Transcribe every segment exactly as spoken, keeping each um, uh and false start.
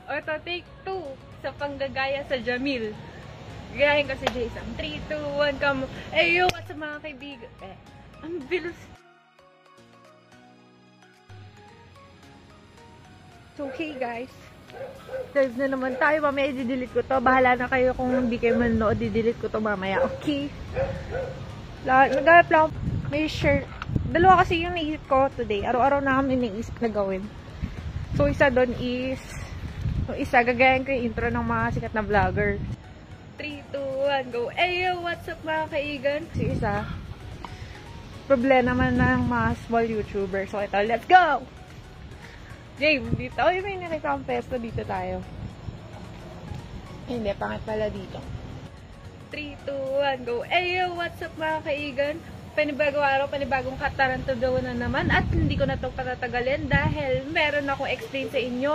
O to, take two. Sa panggagaya sa Jamil. Gayahin ko si Jason. three, two, one, come. Eh, yo, what's up mga kaibigan? Eh, ang bilis. So, okay guys. Live na naman tayo. Mamaya i-delete ko to. Bahala na kayo kung hindi kayo manood. I-delete ko to mamaya. Okay. Naghanap lang. May shirt. Dalawa kasi yung naisip ko today. Araw-araw na kami naisip na gawin. So, isa doon is yung isa, gagayan ko yung intro ng mga sikat na vlogger. three, two, one, go. Ayo, what's up mga kaigan? Si isa, problema naman ng mga small YouTuber. So, ito, let's go! Jay, dito. Ay, may nakita akong pesto. Dito tayo. Hindi, pangit pala dito. three, two, one, go. Ayo, what's up mga kaigan? Panibagong araw, panibagong kataranto daw na naman. At hindi ko na ito patatagalin dahil meron akong explain sa inyo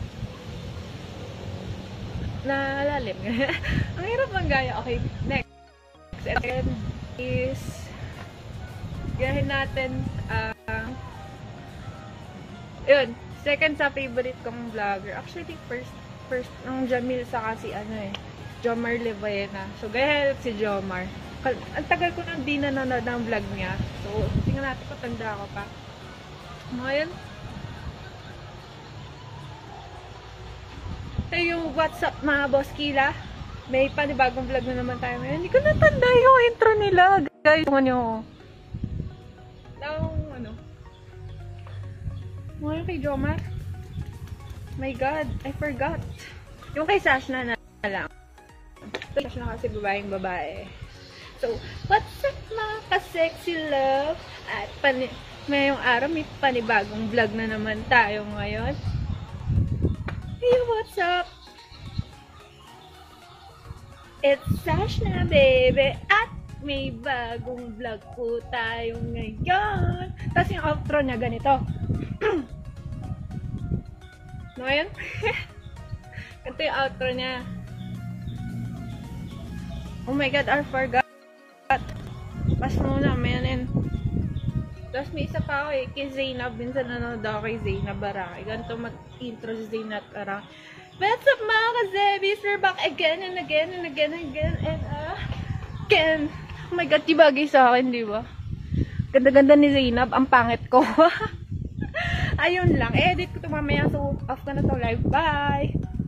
na lalim. Ang hirap mang gaya. Okay, next. And is gayahin natin uh, yun, second sa favorite kong vlogger. Actually, first first ng Jamil sa kasi ano eh, Jomar Levena. So, gayahin si Jomar. Ang tagal ko nang di nanonood ng vlog niya. So, tingnan natin kung tanda ko pa. Ngayon, ito yung what's up mga boss Kila. May panibagong vlog na naman tayo ngayon. Hindi ko natanda yung intro nila. Guys, ano nyo. Yung ano. Ngayon kay Jomar. My God, I forgot. Yung kay Sashna na lang. Sashna kasi babaeng babae. So, what's up mga ka-sexy love? At pani mayong araw may panibagong vlog na naman tayo ngayon. Hey, what's up? It's Sashna, baby. At may bagong vlog po tayo ngayon. Tapos yung outro niya ganito. No, yun? Ganito yung outro niya. Oh my God, I forgot. Pas muna, mayanin. Tapos may isa pa ako eh, kay Zainab. Minsan nanonood ako kay Zainab Barangay. Ganito mag-intro si Zainab Barangay. What's up mga ka-Zebis? We're back again and again and again and again and uh, again. Oh my God, di bagay sa akin, di ba? Ganda-ganda ni Zainab. Ang pangit ko. Ayun lang. Edit ko ito mamaya. So, off ko na to live. Bye!